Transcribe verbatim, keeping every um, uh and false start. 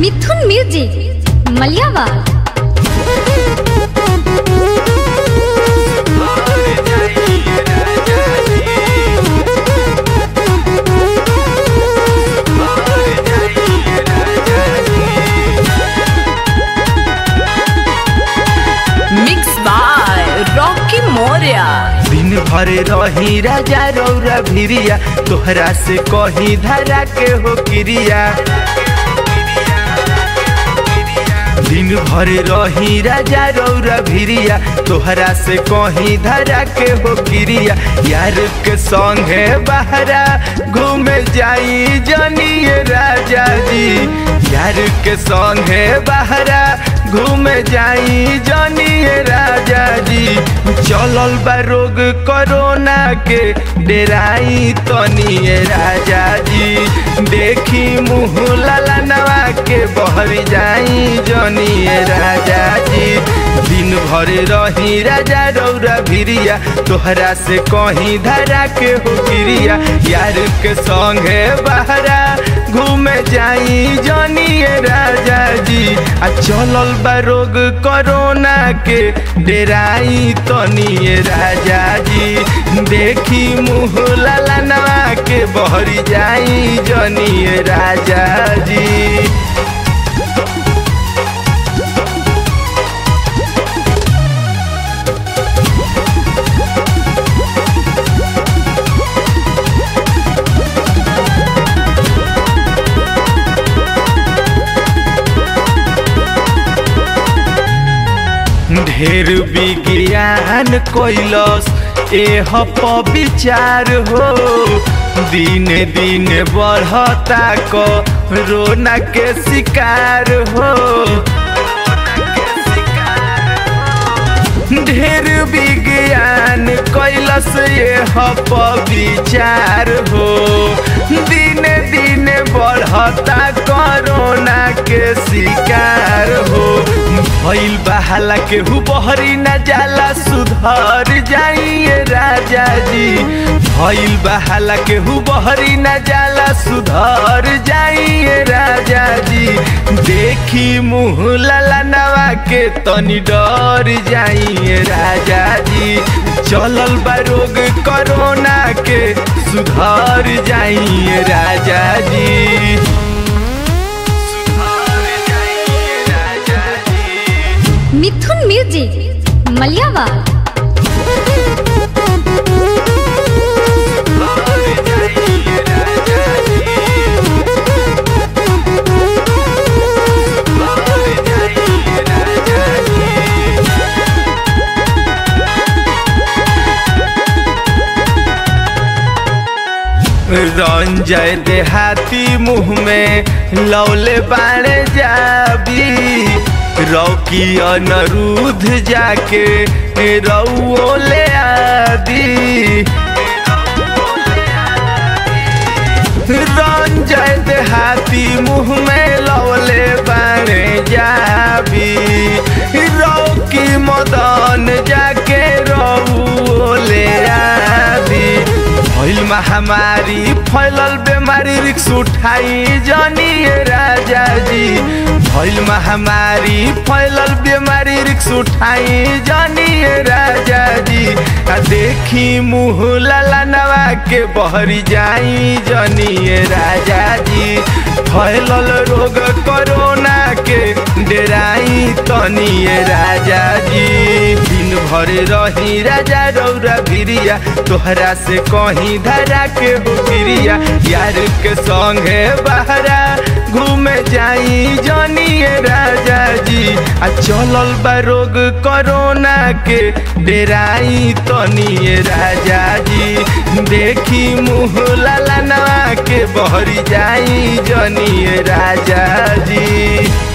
मिथुन music मलियावा। Mix by Rocky Maurya. दिन भर रही राजा रौरा भिरिया, तोहरा से कही धरा के हो क्रिया। दिन भर रही राजा रौरा भिरिया, तोहरा से कही धरा के हो क्रिया। यार के संगे बहरा घूमे जाई जनिए राजा जी, यार के संगे बहरा घूमे जाई जनिए राजा जी। चलल बा रोग कोरोना के डेराई तनिए राजा जी, देखी मुँह लाला नवा के बहर जाई जनिए राजा जी। दिन भर रही राजा रौरा भिरिया, तोहरा से कहीं धरा के हो क्रिया। यार के संगे बहरा घूमे जाई जनिए राजा जी। आ चलल बा रोग कोरोना के डेराई तनिए राजा जी, देखी मुँह लाला नवा के बहरी जाई जनिए राजा जी। ढेर विज्ञान कोइलस एह विचार हो, दिन दिन बढ़ता कोरोना के शिकार हो। ढेर विज्ञान कोइलस एह विचार हो, दिन दिन बढ़ता कोरोना के शिकार हो। भइल बहाला के हु बहरी न जाला, सुधर जाइए राजा जी। भइल बहाला के हु बहरी न जाला, सुधर जाइए राजा जी। देखी मुँह लाला नवा के तनी डर जाइए राजा जी। चलल बा रोग कोरोना के सुधर जाइए राजा जी। मिथुन म्यूजिक मलियावा। रंजय देहाती मुँह में लौले बाणे जाबी, रौकी अनरुद्ध जाके रउओ ले आदि। रंजय देहाती मुँह में लौले बाणे जाबी, रौकी मदन जाके रउओ ले आदि। भइल महामारी फैलल बेमारी, रिक्स उठाई जनिए राजा जी। भइल महामारी फैलल बेमारी, रिक्स उठाई जनिए राजा जी। आ देखी मुँह लाला नवा के बहरी जाई जनिए राजा जी। फैलल रोग कोरोना के डेराई तनिए राजा जी। दिन भर रही राजा रौरा भिरिया, तोहरा से कहीं धरा के हो क्रिया। यार के संगे बहरा घूमे जाई जनिए राजा जी। आ चलल बा रोग कोरोना के डेराई तनिए राजा जी, देखी मुँह लाला नवा के बहरी जाई जनिए राजा जी।